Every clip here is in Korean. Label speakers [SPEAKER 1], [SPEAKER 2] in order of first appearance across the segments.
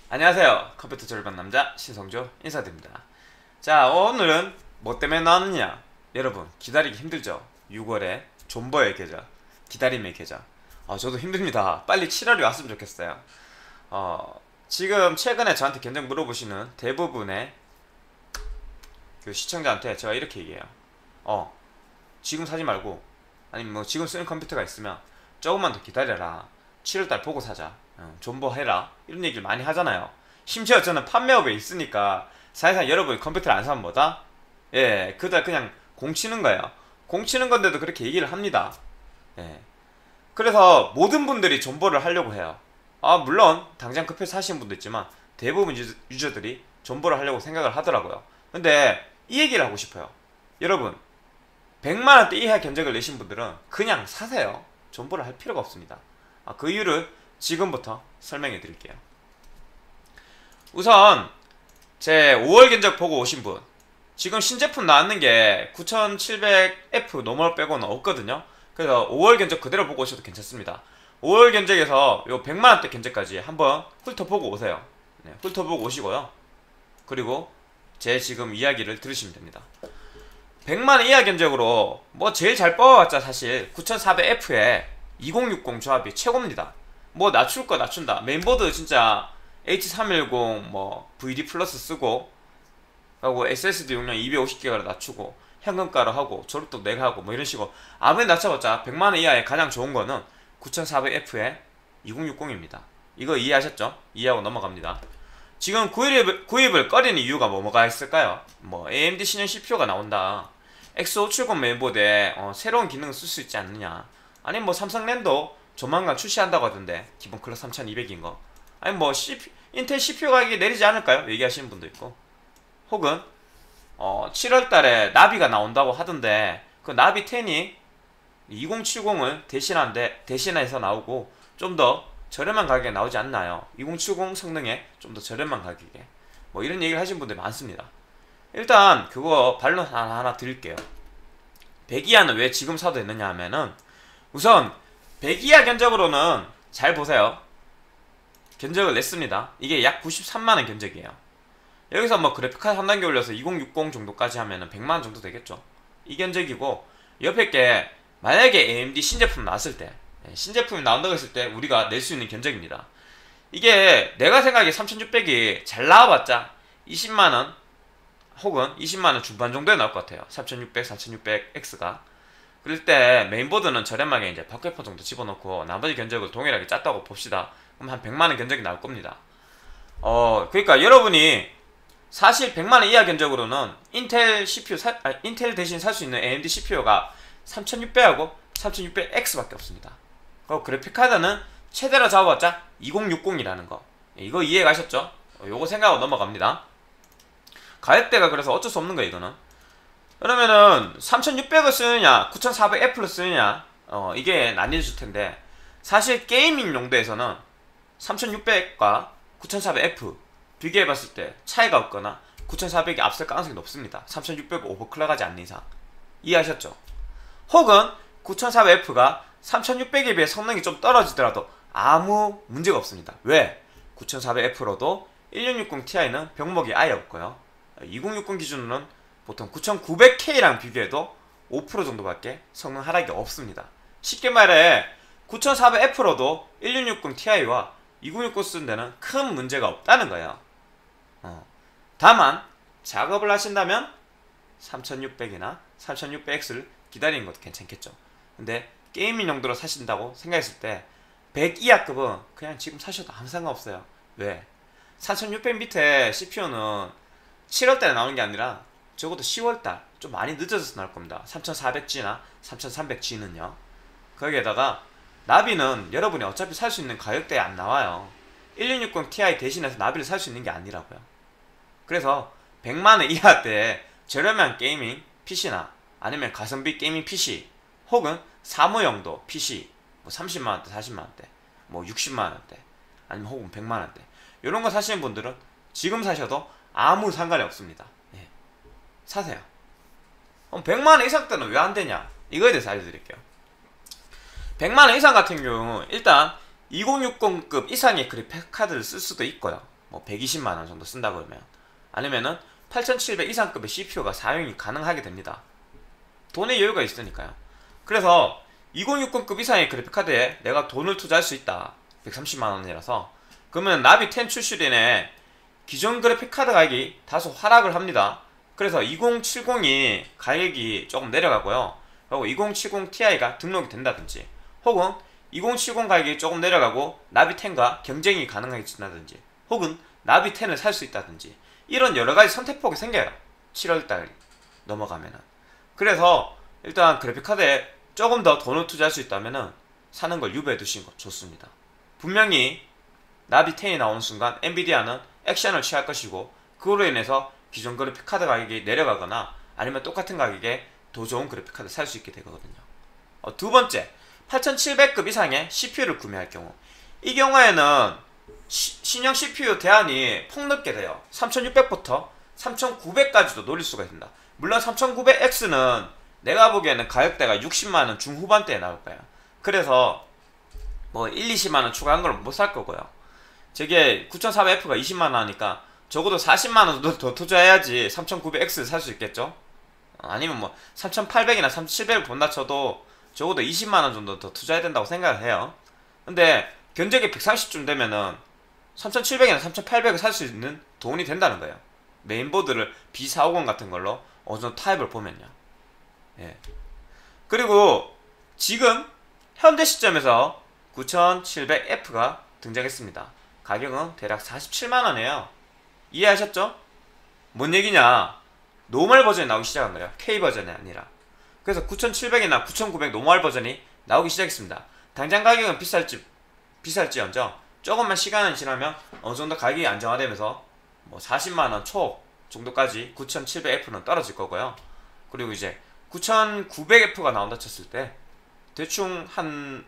[SPEAKER 1] 안녕하세요. 컴퓨터 절반 남자 신성조 인사드립니다. 자, 오늘은 뭐 때문에 나왔느냐? 여러분 기다리기 힘들죠? 6월에 존버의 계절, 기다림의 계절. 저도 힘듭니다. 빨리 7월이 왔으면 좋겠어요. 지금 최근에 저한테 견적 물어보시는 대부분의 그 시청자한테 제가 이렇게 얘기해요. 지금 사지 말고, 아니면 뭐 지금 쓰는 컴퓨터가 있으면 조금만 더 기다려라. 7월달 보고 사자. 존버해라. 이런 얘기를 많이 하잖아요. 심지어 저는 판매업에 있으니까 사실상 여러분이 컴퓨터를 안 사면 뭐다? 예, 그다 그냥 공치는 거예요. 공치는 건데도 그렇게 얘기를 합니다. 예. 그래서 모든 분들이 존버를 하려고 해요. 물론 당장 급해서 하시는 분도 있지만 대부분 유저들이 존버를 하려고 생각을 하더라고요. 근데 이 얘기를 하고 싶어요. 여러분 100만원대 이하 견적을 내신 분들은 그냥 사세요. 존버를 할 필요가 없습니다. 그 이유를 지금부터 설명해 드릴게요. 우선 제 5월 견적 보고 오신 분, 지금 신제품 나왔는 게 9700F 노멀 빼고는 없거든요. 그래서 5월 견적 그대로 보고 오셔도 괜찮습니다. 5월 견적에서 요 100만원대 견적까지 한번 훑어보고 오세요. 네, 훑어보고 오시고요. 그리고 제 지금 이야기를 들으시면 됩니다. 100만원 이하 견적으로 뭐 제일 잘 뽑아봤자 사실 9400F에 2060 조합이 최고입니다. 뭐 낮출 거 낮춘다. 메인보드 진짜 H310 뭐 VD 플러스 쓰고, 하고 SSD 용량 250기가로 낮추고 현금가로 하고 졸업도 내가 하고 뭐 이런 식으로 아무리 낮춰봤자 100만원 이하의 가장 좋은 거는 9400F에 2060입니다. 이거 이해하셨죠? 이해하고 넘어갑니다. 지금 구입을 꺼리는 이유가 뭐가 있을까요? 뭐 AMD 신형 CPU가 나온다, X570 메인보드에 새로운 기능을 쓸 수 있지 않느냐, 아니면 뭐 삼성랜도 조만간 출시한다고 하던데 기본 클럭 3200인 거, 아니 뭐 인텔 CPU 가격이 내리지 않을까요? 얘기하시는 분도 있고, 혹은 7월달에 나비가 나온다고 하던데 그 나비 10이 2070을 대신해서 나오고 좀 더 저렴한 가격에 나오지 않나요? 2070 성능에 좀 더 저렴한 가격에, 뭐 이런 얘기를 하신 분들이 많습니다. 일단 그거 반론 하나 드릴게요. 100 이하는 왜 지금 사도 되느냐 하면은, 우선 100 이하 견적으로는 잘 보세요. 견적을 냈습니다. 이게 약 93만원 견적이에요. 여기서 뭐 그래픽카드 한 단계 올려서 2060 정도까지 하면은 100만원 정도 되겠죠. 이 견적이고, 옆에 게 만약에 AMD 신제품 나왔을 때, 신제품이 나온다고 했을 때 우리가 낼 수 있는 견적입니다. 이게 내가 생각에 3600이 잘 나와봤자 20만원 혹은 20만원 중반 정도에 나올 것 같아요. 3600, 4600X가. 그럴 때 메인보드는 저렴하게 이제 박회퍼 정도 집어넣고 나머지 견적을 동일하게 짰다고 봅시다. 그럼 한 100만원 견적이 나올 겁니다. 그러니까 여러분이 사실 100만원 이하 견적으로는 인텔 CPU 인텔 대신 살 수 있는 AMD CPU가 3600하고 3600X밖에 없습니다. 그리고 그래픽카드는 최대로 잡아봤자 2060이라는 거, 이거 이해 가셨죠? 요거 생각하고 넘어갑니다. 가격대가 그래서 어쩔 수 없는 거예요, 이거는. 그러면은 3600을 쓰느냐 9400F를 쓰느냐, 이게 나뉘어질 텐데, 사실 게이밍 용도에서는 3600과 9400F 비교해봤을 때 차이가 없거나 9400이 앞설 가능성이 높습니다. 3600을 오버클럭하지 않는 이상. 이해하셨죠? 혹은 9400F가 3600에 비해 성능이 좀 떨어지더라도 아무 문제가 없습니다. 왜? 9400F로도 1660ti는 병목이 아예 없고요, 2060 기준으로는 보통 9900K랑 비교해도 5% 정도밖에 성능 하락이 없습니다. 쉽게 말해 9400F로도 1660ti와 2060 쓰는 데는 큰 문제가 없다는 거예요. 다만 작업을 하신다면 3600이나 3600X를 기다리는 것도 괜찮겠죠. 근데 게이밍 용도로 사신다고 생각했을 때 100 이하급은 그냥 지금 사셔도 아무 상관없어요. 왜? 3600 밑에 CPU는 7월달에 나오는 게 아니라 적어도 10월달 좀 많이 늦어져서 나올 겁니다. 3400G나 3300G는요. 거기에다가 나비는 여러분이 어차피 살 수 있는 가격대에 안 나와요. 1660ti 대신해서 나비를 살 수 있는 게 아니라고요. 그래서 100만원 이하대 저렴한 게이밍 PC나 아니면 가성비 게이밍 PC 혹은 사무용도 PC 뭐 30만원대, 40만원대, 뭐 60만원대, 아니면 혹은 100만원대, 이런 거 사시는 분들은 지금 사셔도 아무 상관이 없습니다. 사세요. 그럼 100만원 이상 때는 왜 안 되냐? 이거에 대해서 알려드릴게요. 100만원 이상 같은 경우 일단 2060급 이상의 그래픽카드를 쓸 수도 있고요. 뭐 120만원 정도 쓴다 그러면, 아니면은 8700 이상급의 CPU가 사용이 가능하게 됩니다. 돈의 여유가 있으니까요. 그래서 2060급 이상의 그래픽카드에 내가 돈을 투자할 수 있다, 130만원이라서, 그러면 나비 10 출시로 인해 기존 그래픽카드 가격이 다소 하락을 합니다. 그래서 2070이 가격이 조금 내려가고요, 그리고 2070 Ti가 등록이 된다든지, 혹은 2070 가격이 조금 내려가고 나비 10과 경쟁이 가능해진다든지, 혹은 나비 10을 살 수 있다든지, 이런 여러가지 선택폭이 생겨요, 7월달 넘어가면은. 그래서 일단 그래픽카드에 조금 더 돈을 투자할 수 있다면은 사는 걸 유배해 두시는 거 좋습니다. 분명히 나비 10이 나오는 순간 엔비디아는 액션을 취할 것이고, 그로 인해서 기존 그래픽카드 가격이 내려가거나 아니면 똑같은 가격에 더 좋은 그래픽카드 살 수 있게 되거든요. 두 번째, 8700급 이상의 CPU를 구매할 경우, 이 경우에는 신형 CPU 대안이 폭넓게 돼요. 3600부터 3900까지도 노릴 수가 있습니다. 물론 3900X는 내가 보기에는 가격대가 60만원 중후반대에 나올 거예요. 그래서 뭐 1, 20만원 추가한 걸 못 살 거고요. 저게 9400F가 20만원 하니까 적어도 40만원 더 투자해야지 3900X를 살 수 있겠죠? 아니면 뭐 3800이나 3700을 본다 쳐도 적어도 20만원 정도 더 투자해야 된다고 생각을 해요. 근데 견적이 130쯤 되면은 3700이나 3800을 살 수 있는 돈이 된다는 거예요. 메인보드를 B450 같은 걸로 어느 정도 타입을 보면요. 예. 그리고 지금 현재 시점에서 9700F가 등장했습니다. 가격은 대략 47만원이에요. 이해하셨죠? 뭔 얘기냐? 노멀 버전이 나오기 시작한 거예요. K 버전이 아니라. 그래서 9700이나 9900 노멀 버전이 나오기 시작했습니다. 당장 가격은 비쌀지언정 조금만 시간이 지나면 어느 정도 가격이 안정화되면서 뭐 40만원 초 정도까지 9700F는 떨어질 거고요. 그리고 이제 9900F가 나온다 쳤을 때 대충 한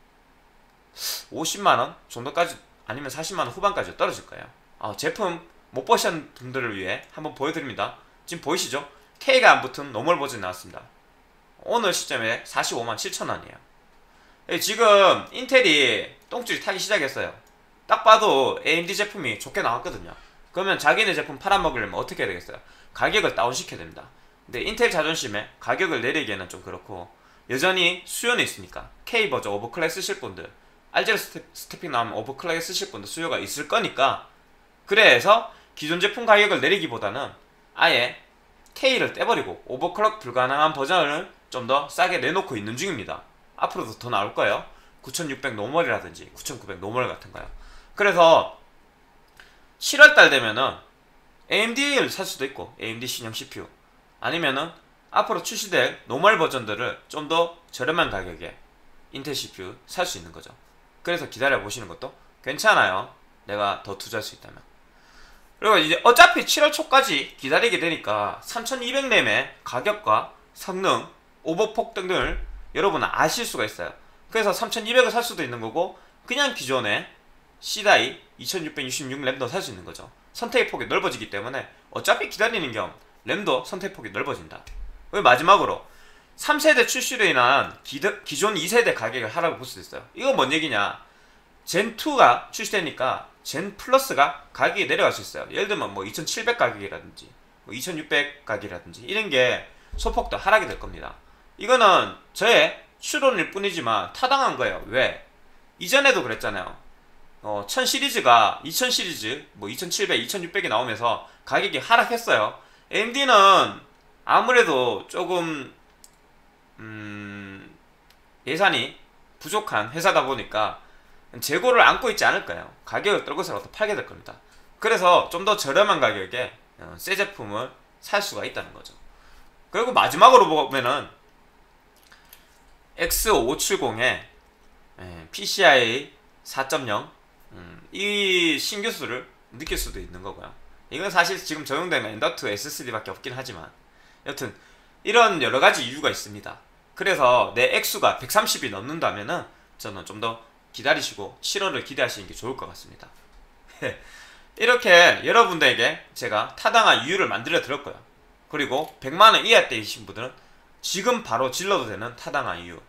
[SPEAKER 1] 50만원 정도까지, 아니면 40만원 후반까지 떨어질 거예요. 제품 못 보신 분들을 위해 한번 보여드립니다. 지금 보이시죠? K가 안 붙은 노멀 버전이 나왔습니다. 오늘 시점에 45만 7천원이에요 지금 인텔이 똥줄이 타기 시작했어요. 딱 봐도 AMD 제품이 좋게 나왔거든요. 그러면 자기네 제품 팔아먹으려면 어떻게 해야 되겠어요? 가격을 다운시켜야 됩니다. 근데 인텔 자존심에 가격을 내리기에는 좀 그렇고, 여전히 수요는 있으니까 K 버전 오버클럭 쓰실 분들, 알제로 스태픽 나오면 오버클럭 쓰실 분들 수요가 있을 거니까, 그래서 기존 제품 가격을 내리기보다는 아예 K를 떼버리고 오버클럭 불가능한 버전을 좀 더 싸게 내놓고 있는 중입니다. 앞으로도 더 나올 거예요. 9600 노멀이라든지 9900 노멀 같은 거요. 그래서 7월달 되면은 AMD를 살 수도 있고, AMD 신형 CPU, 아니면은 앞으로 출시될 노멀 버전들을 좀 더 저렴한 가격에 인텔 CPU 살 수 있는 거죠. 그래서 기다려 보시는 것도 괜찮아요. 내가 더 투자할 수 있다면. 그리고 이제 어차피 7월 초까지 기다리게 되니까 3200램의 가격과 성능, 오버폭 등을 여러분은 아실 수가 있어요. 그래서 3200을 살 수도 있는 거고, 그냥 기존의 C다이 2666램도 살 수 있는 거죠. 선택의 폭이 넓어지기 때문에 어차피 기다리는 겸 램도 선택 폭이 넓어진다. 그리고 마지막으로 3세대 출시로 인한 기존 2세대 가격을 하락을 볼 수도 있어요. 이건 뭔 얘기냐? 젠2가 출시되니까 젠 플러스가 가격이 내려갈 수 있어요. 예를 들면 뭐 2700 가격이라든지 뭐 2600 가격이라든지 이런 게 소폭도 하락이 될 겁니다. 이거는 저의 추론일 뿐이지만 타당한 거예요. 왜? 이전에도 그랬잖아요. 1000 시리즈가 2000 시리즈, 뭐 2700, 2600이 나오면서 가격이 하락했어요. AMD는 아무래도 조금 예산이 부족한 회사다 보니까 재고를 안고 있지 않을까요? 가격을 떨고서라도 팔게 될 겁니다. 그래서 좀 더 저렴한 가격에 새 제품을 살 수가 있다는 거죠. 그리고 마지막으로 보면은 X570의 PCIe 4.0 이 신기술을 느낄 수도 있는 거고요. 이건 사실 지금 적용되는 M.2 SSD밖에 없긴 하지만, 여튼 이런 여러가지 이유가 있습니다. 그래서 내 액수가 130이 넘는다면은 저는 좀 더 기다리시고 7월을 기대하시는 게 좋을 것 같습니다. 이렇게 여러분들에게 제가 타당한 이유를 만들어 드렸고요. 그리고 100만원 이하대이신 분들은 지금 바로 질러도 되는 타당한 이유,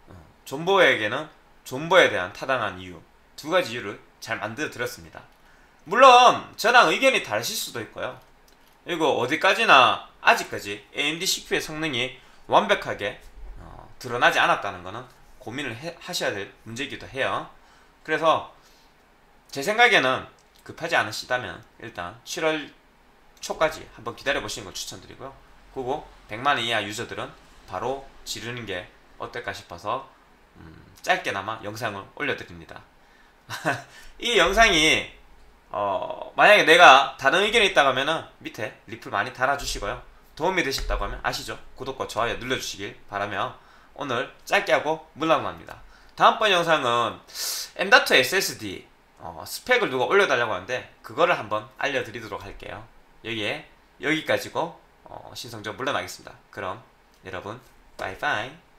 [SPEAKER 1] 존버에게는 존버에 대한 타당한 이유, 두 가지 이유를 잘 만들어 드렸습니다. 물론 저랑 의견이 다르실 수도 있고요. 이거 어디까지나 아직까지 AMD CPU의 성능이 완벽하게 드러나지 않았다는 거는 고민을 하셔야 될 문제이기도 해요. 그래서 제 생각에는 급하지 않으시다면 일단 7월 초까지 한번 기다려 보시는 걸 추천드리고요. 그리고 100만원 이하 유저들은 바로 지르는 게 어떨까 싶어서 짧게나마 영상을 올려드립니다. 이 영상이 만약에 내가 다른 의견이 있다고 하면은 밑에 리플 많이 달아주시고요. 도움이 되셨다고 하면 아시죠? 구독과 좋아요 눌러주시길 바라며 오늘 짧게 하고 물러납니다. 다음번 영상은 M.2 SSD 스펙을 누가 올려달라고 하는데 그거를 한번 알려드리도록 할게요. 여기까지고 신성적 물러나겠습니다. 그럼 여러분 빠이빠이.